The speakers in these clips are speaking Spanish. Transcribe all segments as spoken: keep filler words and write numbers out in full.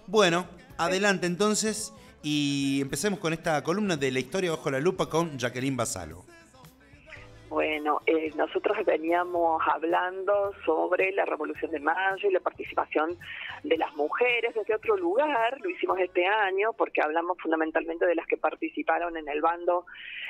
Bueno, adelante entonces y empecemos con esta columna de la historia bajo la lupa con Jacqueline Basalo. Bueno, eh, nosotros veníamos hablando sobre la Revolución de Mayo y la participación de las mujeres desde otro lugar. Lo hicimos este año porque hablamos fundamentalmente de las que participaron en el bando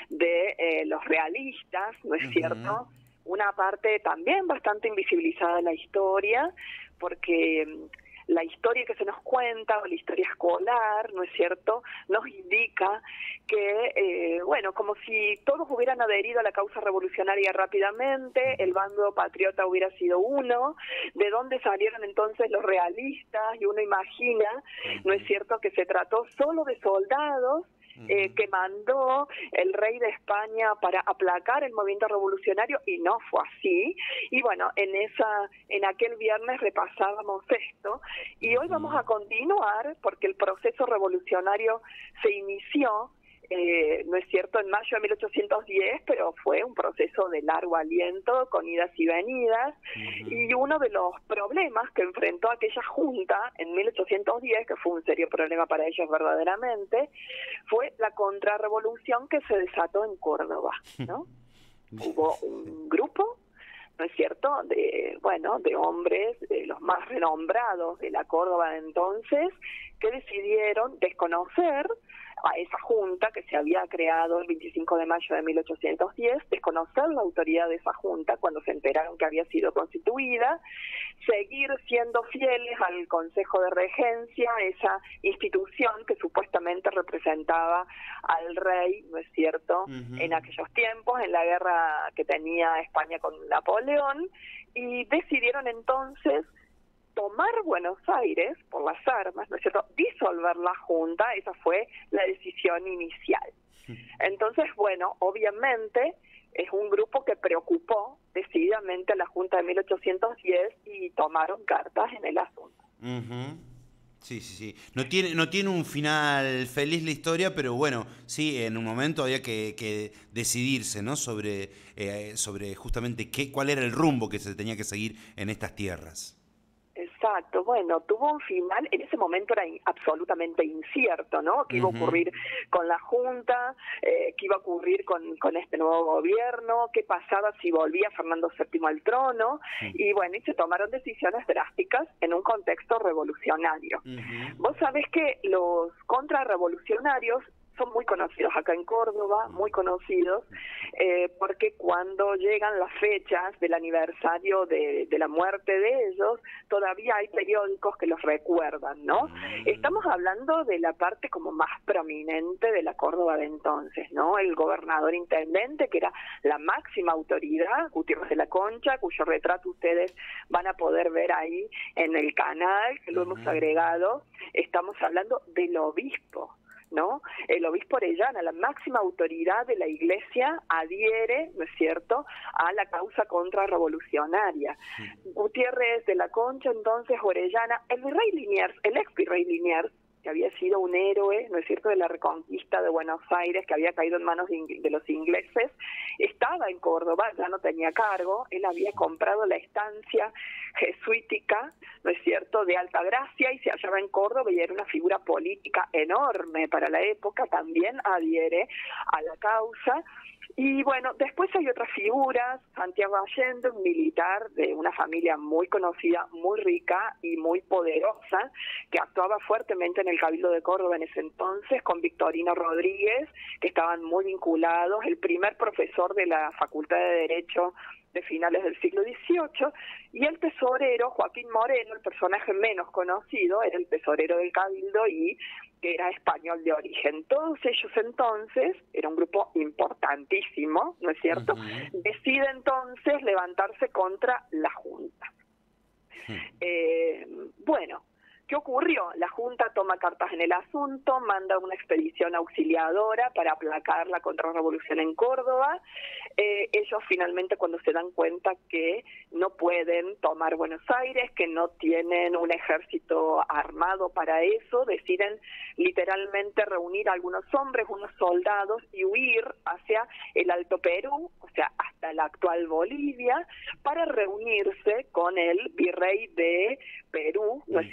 de eh, los realistas, ¿no es uh-huh. cierto? Una parte también bastante invisibilizada de la historia, porque la historia que se nos cuenta, o la historia escolar, ¿no es cierto?, nos indica que, eh, bueno, como si todos hubieran adherido a la causa revolucionaria rápidamente, el bando patriota hubiera sido uno, de dónde salieron entonces los realistas, y uno imagina, ¿no es cierto?, que se trató solo de soldados, Eh, que mandó el rey de España para aplacar el movimiento revolucionario, y no fue así. Y bueno, en esa en aquel viernes repasábamos esto, y hoy vamos a continuar porque el proceso revolucionario se inició Eh, no es cierto, en mayo de mil ochocientos diez, pero fue un proceso de largo aliento, con idas y venidas, uh-huh. y uno de los problemas que enfrentó aquella junta en mil ochocientos diez, que fue un serio problema para ellos verdaderamente, fue la contrarrevolución que se desató en Córdoba, ¿no? Hubo un grupo, ¿no es cierto?, de, bueno, de hombres, de los más renombrados de la Córdoba de entonces, que decidieron desconocer a esa junta que se había creado el veinticinco de mayo de mil ochocientos diez, desconocer la autoridad de esa junta cuando se enteraron que había sido constituida, seguir siendo fieles al Consejo de Regencia, esa institución que supuestamente representaba al rey, ¿no es cierto?, uh-huh. en aquellos tiempos, en la guerra que tenía España con Napoleón, y decidieron entonces tomar Buenos Aires por las armas, ¿no es cierto?, disolver la Junta. Esa fue la decisión inicial. Entonces, bueno, obviamente es un grupo que preocupó decididamente a la Junta de mil ochocientos diez y tomaron cartas en el asunto. Uh-huh. Sí, sí, sí. No tiene, no tiene un final feliz la historia, pero bueno, sí, en un momento había que, que decidirse, ¿no?, sobre, eh, sobre justamente qué, cuál era el rumbo que se tenía que seguir en estas tierras. Exacto, bueno, tuvo un final, en ese momento era in, absolutamente incierto, ¿no?, qué iba a ocurrir con la Junta, eh, qué iba a ocurrir con, con este nuevo gobierno, qué pasaba si volvía Fernando séptimo al trono, sí. y bueno, y se tomaron decisiones drásticas en un contexto revolucionario. Uh-huh. Vos sabés que los contrarrevolucionarios son muy conocidos acá en Córdoba, muy conocidos, eh, porque cuando llegan las fechas del aniversario de, de la muerte de ellos, todavía hay periódicos que los recuerdan, ¿no? Estamos hablando de la parte como más prominente de la Córdoba de entonces, ¿no? El gobernador intendente, que era la máxima autoridad, Gutiérrez de la Concha, cuyo retrato ustedes van a poder ver ahí en el canal, que lo hemos agregado. Estamos hablando del obispo, ¿no? El obispo Orellana, la máxima autoridad de la Iglesia, adhiere, ¿no es cierto?, a la causa contrarrevolucionaria. Sí. Gutiérrez de la Concha, entonces Orellana, el virrey Liniers, el ex virrey Liniers, que había sido un héroe, ¿no es cierto?, de la reconquista de Buenos Aires, que había caído en manos de, de los ingleses, estaba en Córdoba, ya no tenía cargo, él había comprado la estancia jesuítica, ¿no es cierto?, de Altagracia, y se hallaba en Córdoba, y era una figura política enorme para la época, también adhiere a la causa. Y bueno, después hay otras figuras, Santiago Allende, un militar de una familia muy conocida, muy rica y muy poderosa, que actuaba fuertemente en el Cabildo de Córdoba en ese entonces, con Victorino Rodríguez, que estaban muy vinculados, el primer profesor de la Facultad de Derecho de finales del siglo dieciocho, y el tesorero Joaquín Moreno, el personaje menos conocido, era el tesorero del Cabildo y que era español de origen. Todos ellos entonces, era un grupo importantísimo, ¿no es cierto?, uh-huh. decide entonces levantarse contra la Junta. Uh-huh. Eh, bueno, ¿qué ocurrió? La Junta toma cartas en el asunto, manda una expedición auxiliadora para aplacar la contrarrevolución en Córdoba. Eh, ellos finalmente, cuando se dan cuenta que no pueden tomar Buenos Aires, que no tienen un ejército armado para eso, deciden literalmente reunir a algunos hombres, unos soldados, y huir hacia el Alto Perú, o sea, hasta la actual Bolivia, para reunirse con el virrey de Perú, ¿no es cierto?, que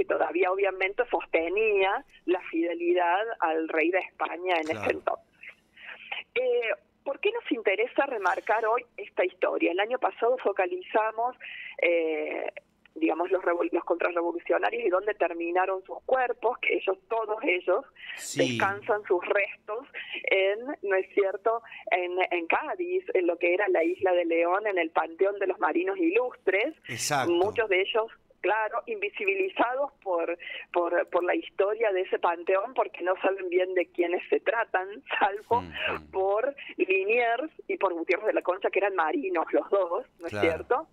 todavía obviamente sostenía la fidelidad al rey de España en Claro. ese entonces. Eh, ¿Por qué nos interesa remarcar hoy esta historia? El año pasado focalizamos, eh, digamos, los, los contrarrevolucionarios y dónde terminaron sus cuerpos, que ellos, todos ellos, Sí. descansan sus restos en, ¿no es cierto?, en, en Cádiz, en lo que era la isla de León, en el Panteón de los Marinos Ilustres. Exacto. Muchos de ellos, claro, invisibilizados por, por por la historia de ese panteón, porque no saben bien de quiénes se tratan, salvo Mm-hmm. por Liniers y por Gutiérrez de la Concha, que eran marinos los dos, ¿no es Claro. cierto?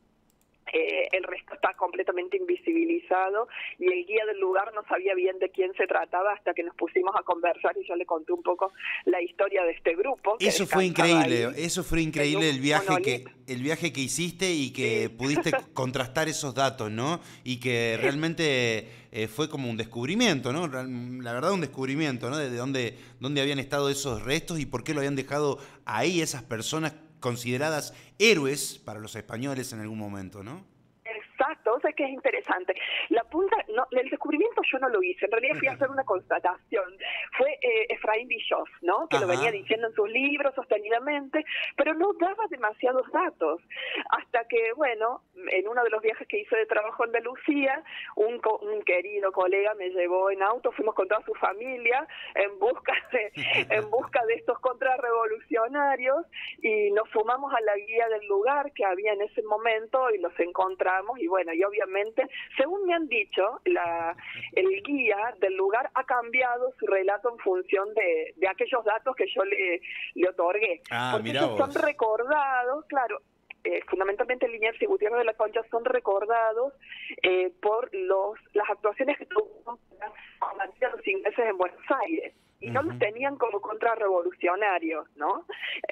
Eh, el resto está completamente invisibilizado y el guía del lugar no sabía bien de quién se trataba hasta que nos pusimos a conversar y yo le conté un poco la historia de este grupo. que Eso fue descansaba increíble, ahí eso fue en increíble un el viaje que monolito. el viaje que hiciste y que Sí. pudiste contrastar esos datos, ¿no? Y que realmente eh, fue como un descubrimiento, ¿no? Real- La verdad un descubrimiento, ¿no? De dónde dónde habían estado esos restos y por qué lo habían dejado ahí esas personas consideradas héroes para los españoles en algún momento, ¿no? Exacto, o sea que es interesante. La punta, no, el descubrimiento yo no lo hice, en realidad fui a hacer una constatación. Fue eh, Efraín Bischoff, ¿no? Que Ajá. lo venía diciendo en sus libros sostenidamente, pero no daba demasiados datos. Hasta que, bueno, en uno de los viajes que hice de trabajo en Andalucía, un, co un querido colega me llevó en auto, fuimos con toda su familia en busca de, en busca de estos contrarrevolucionarios y nos sumamos a la guía del lugar que había en ese momento y los encontramos y bueno, y obviamente, según me han dicho, la, el guía del lugar ha cambiado su relato en función de, de aquellos datos que yo le, le otorgué. Ah, porque mirá ellos son vos. recordados, claro, eh, fundamentalmente Liniers y Gutiérrez de la Concha son recordados eh, por los las actuaciones que tuvieron para combatir a los ingleses en Buenos Aires. Y no Ujú. los tenían como contrarrevolucionarios, ¿no?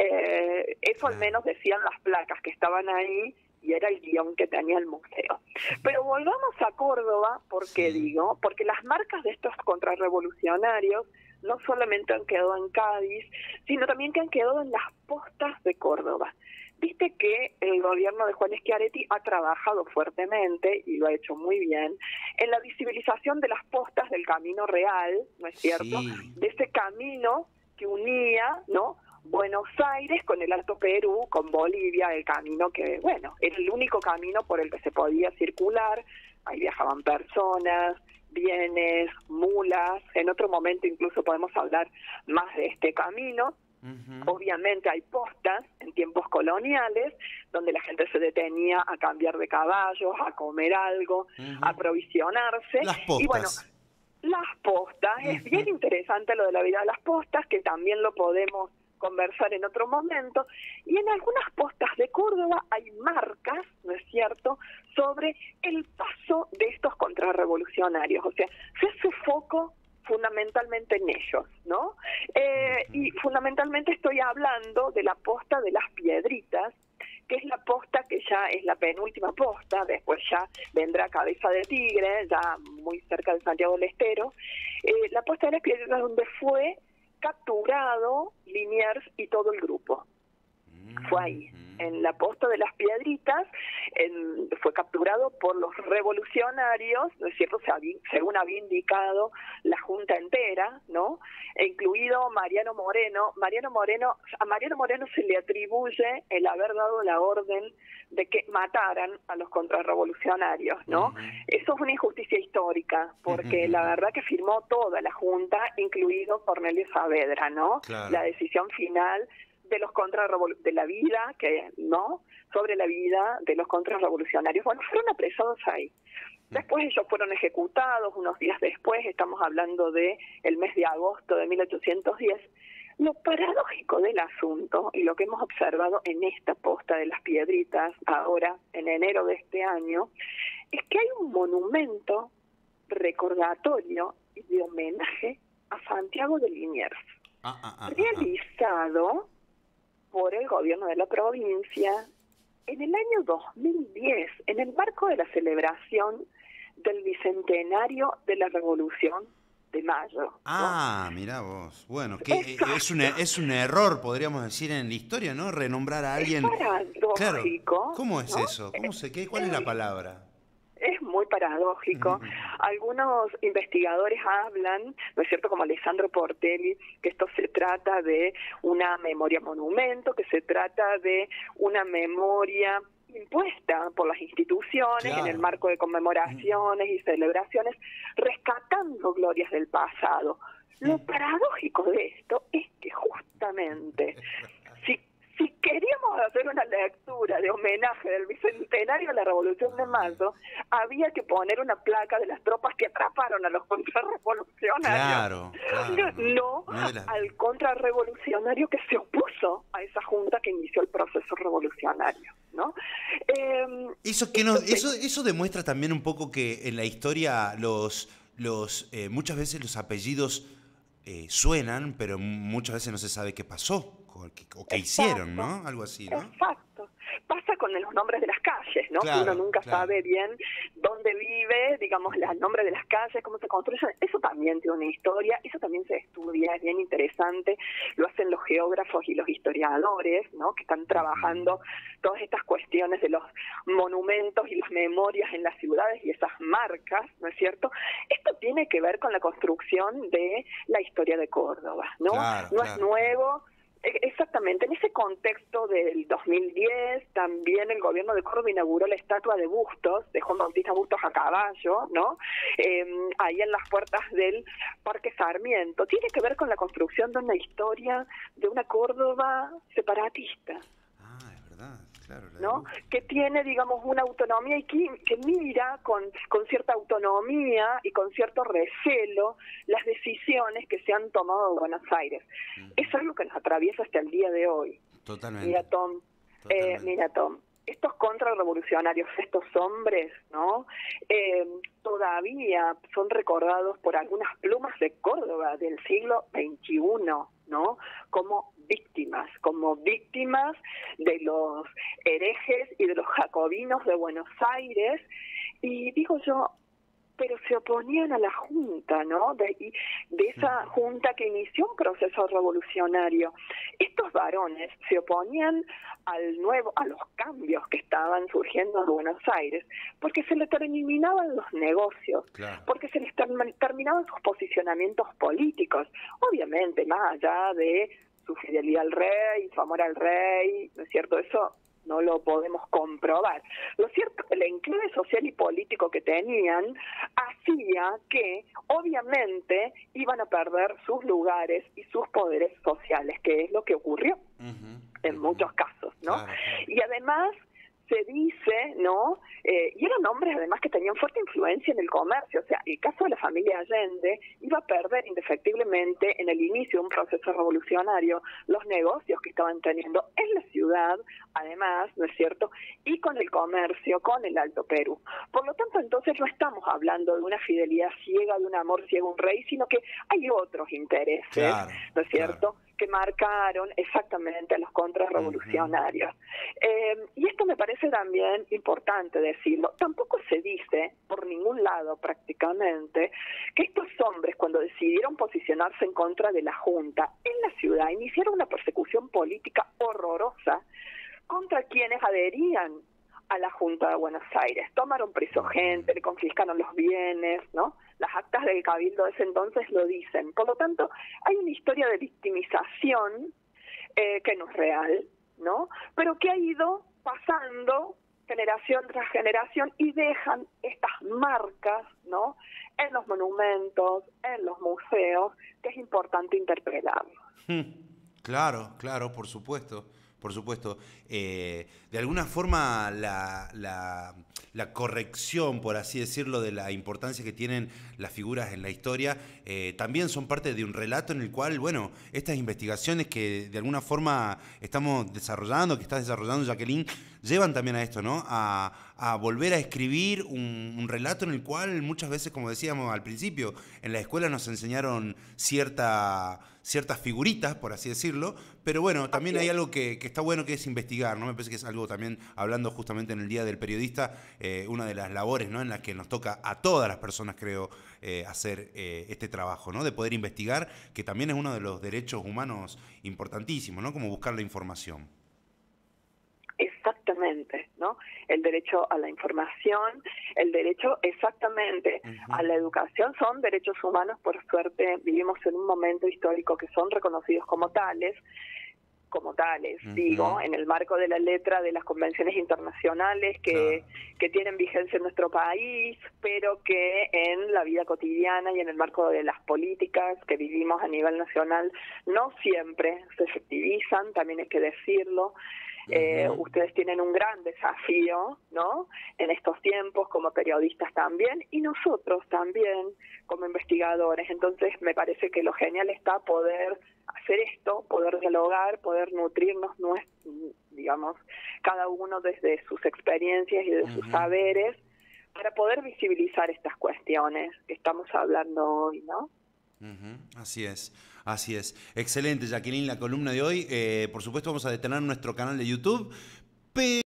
Eh, eso al Claro. menos decían las placas que estaban ahí y era el guión que tenía el museo. Pero volvamos a Córdoba, ¿por qué Sí. digo? Porque las marcas de estos contrarrevolucionarios no solamente han quedado en Cádiz, sino también que han quedado en las postas de Córdoba. Viste que el gobierno de Juan Schiaretti ha trabajado fuertemente, y lo ha hecho muy bien, en la visibilización de las postas del Camino Real, ¿no es cierto? Sí. De ese camino que unía, ¿no?, Buenos Aires con el Alto Perú, con Bolivia, el camino que, bueno, era el único camino por el que se podía circular. Ahí viajaban personas, bienes, mulas. En otro momento incluso podemos hablar más de este camino. Ujú. Obviamente hay postas en tiempos coloniales donde la gente se detenía a cambiar de caballos, a comer algo, Ujú. a aprovisionarse. Las Y bueno, postas. las postas, es Ujú. bien interesante lo de la vida de las postas, que también lo podemos conversar en otro momento. Y en algunas postas de Córdoba hay marcas, ¿no es cierto?, sobre el paso de estos contrarrevolucionarios. O sea, se hace foco fundamentalmente en ellos, ¿no? Eh, y fundamentalmente estoy hablando de la posta de las Piedritas, que es la posta que ya es la penúltima posta, después ya vendrá Cabeza de Tigre, ya muy cerca de Santiago del Estero. Eh, la posta de las Piedritas donde fue capturado Liniers y todo el grupo. Fue ahí, en la posta de las Piedritas, en, fue capturado por los revolucionarios, ¿no es cierto?, según había indicado la Junta entera, ¿no?, e incluido Mariano Moreno. Mariano Moreno, a Mariano Moreno se le atribuye el haber dado la orden de que mataran a los contrarrevolucionarios, ¿no? Ujú. Eso es una injusticia histórica, porque la verdad que firmó toda la Junta, incluido Cornelio Saavedra, ¿no? Claro. La decisión final de los contrarrevol- de la vida, que no, sobre la vida de los contrarrevolucionarios. Bueno, fueron apresados ahí. Después ellos fueron ejecutados unos días después, estamos hablando de el mes de agosto de mil ochocientos diez. Lo paradójico del asunto, y lo que hemos observado en esta posta de las Piedritas, ahora en enero de este año, es que hay un monumento recordatorio y de homenaje a Santiago de Liniers, Ah, ah, ah, ah, ah. realizado por el gobierno de la provincia en el año dos mil diez, en el marco de la celebración del bicentenario de la Revolución de Mayo, ¿no? Ah, mirá vos. Bueno, que eh, Exacto. es un, es un error, podríamos decir, en la historia, ¿no? Renombrar a alguien. Es paradójico, Claro. ¿Cómo es ¿no? eso? ¿Cómo se, qué, ¿Cuál es la palabra? Es muy paradójico. Algunos investigadores hablan, ¿no es cierto?, como Alessandro Portelli, que esto se trata de una memoria monumento, que se trata de una memoria impuesta por las instituciones, claro, en el marco de conmemoraciones y celebraciones, rescatando glorias del pasado. Lo paradójico de esto es que justamente, si, si queríamos hacer una lectura de homenaje del bicentenario de la Revolución de Mayo, había que poner una placa de las tropas que atraparon a los contrarrevolucionarios. Claro, claro. No, no la... al contrarrevolucionario que se opuso a esa junta que inició el proceso revolucionario, ¿no? Eh, eso, que no, eso, eso demuestra también un poco que en la historia los, los eh, muchas veces los apellidos eh, suenan, pero muchas veces no se sabe qué pasó o qué, o qué hicieron, ¿no? Algo así, ¿no? Exacto. Pasa con los nombres de las calles, ¿no? Claro, uno nunca claro. sabe bien dónde vive, digamos, los nombres de las calles, cómo se construyen. Eso también tiene una historia, eso también se estudia, es bien interesante. Lo hacen los geógrafos y los historiadores, ¿no? Que están trabajando todas estas cuestiones de los monumentos y las memorias en las ciudades y esas marcas, ¿no es cierto? Esto tiene que ver con la construcción de la historia de Córdoba, ¿no? Claro, no claro. es nuevo. Exactamente, en ese contexto del dos mil diez también el gobierno de Córdoba inauguró la estatua de Bustos, de Juan Bautista Bustos a caballo, ¿no? Eh, ahí en las puertas del Parque Sarmiento. Tiene que ver con la construcción de una historia de una Córdoba separatista. Ah, es verdad. Claro, ¿no? Que tiene, digamos, una autonomía y que, que mira con, con cierta autonomía y con cierto recelo las decisiones que se han tomado en Buenos Aires. Uh-huh. Es algo que nos atraviesa hasta el día de hoy. Totalmente. Mira, Tom, eh, mira, Tom, estos contrarrevolucionarios, estos hombres, ¿no? Eh, todavía son recordados por algunas plumas de Córdoba del siglo veintiuno, ¿no? Como víctimas, como víctimas de los herejes y de los jacobinos de Buenos Aires, y digo yo, pero se oponían a la Junta, ¿no? De, de esa Junta que inició un proceso revolucionario. Estos varones se oponían al nuevo, a los cambios que estaban surgiendo en Buenos Aires, porque se les terminaban los negocios, claro, porque se les ter terminaban sus posicionamientos políticos, obviamente, más allá de su fidelidad al rey, su amor al rey, ¿no es cierto? Eso no lo podemos comprobar. Lo cierto es que el enclave social y político que tenían hacía que, obviamente, iban a perder sus lugares y sus poderes sociales, que es lo que ocurrió uh-huh, en uh-huh. muchos casos, ¿no? Claro, claro. Y además se dice, ¿no? Eh, y eran hombres además que tenían fuerte influencia en el comercio, o sea, el caso de la familia Allende iba a perder indefectiblemente en el inicio de un proceso revolucionario los negocios que estaban teniendo en la ciudad, además, ¿no es cierto?, y con el comercio, con el Alto Perú. Por lo tanto, entonces no estamos hablando de una fidelidad ciega, de un amor ciego a un rey, sino que hay otros intereses, claro, ¿no es cierto?, claro, que marcaron exactamente a los contrarrevolucionarios. Uh-huh. Eh, y esto me parece también importante decirlo. Tampoco se dice, por ningún lado prácticamente, que estos hombres, cuando decidieron posicionarse en contra de la Junta en la ciudad, iniciaron una persecución política horrorosa contra quienes adherían a la Junta de Buenos Aires. Tomaron preso gente, le confiscaron los bienes, ¿no? Las actas del Cabildo de ese entonces lo dicen. Por lo tanto, hay una historia de victimización eh, que no es real, ¿no? Pero que ha ido pasando generación tras generación y dejan estas marcas, ¿no?, en los monumentos, en los museos, que es importante interpretarlos. Claro, claro, por supuesto. Por supuesto, eh, de alguna forma la, la, la corrección, por así decirlo, de la importancia que tienen las figuras en la historia, eh, también son parte de un relato en el cual, bueno, estas investigaciones que de alguna forma estamos desarrollando, que está desarrollando Jacqueline, llevan también a esto, ¿no? A, a volver a escribir un, un relato en el cual muchas veces, como decíamos al principio, en la escuela nos enseñaron cierta... ciertas figuritas, por así decirlo, pero bueno, también hay algo que, que está bueno, que es investigar, ¿no? Me parece que es algo también, hablando justamente en el Día del Periodista, eh, una de las labores, ¿no?, en las que nos toca a todas las personas, creo, eh, hacer eh, este trabajo, ¿no?, de poder investigar, que también es uno de los derechos humanos importantísimos, ¿no?, como buscar la información. Exactamente, ¿no? el derecho a la información, el derecho exactamente Uh-huh. a la educación, son derechos humanos. Por suerte vivimos en un momento histórico que son reconocidos como tales, como tales, Uh-huh. digo, en el marco de la letra de las convenciones internacionales que, Claro. que tienen vigencia en nuestro país, pero que en la vida cotidiana y en el marco de las políticas que vivimos a nivel nacional no siempre se efectivizan, también hay que decirlo. Eh, Uh-huh. ustedes tienen un gran desafío, ¿no?, en estos tiempos como periodistas también, y nosotros también como investigadores. Entonces me parece que lo genial está poder hacer esto, poder dialogar, poder nutrirnos, digamos, cada uno desde sus experiencias y de sus Uh-huh. saberes, para poder visibilizar estas cuestiones que estamos hablando hoy, ¿no? Uh-huh. Así es, así es. Excelente, Jacqueline, la columna de hoy. Eh, por supuesto, vamos a detener nuestro canal de YouTube. Pero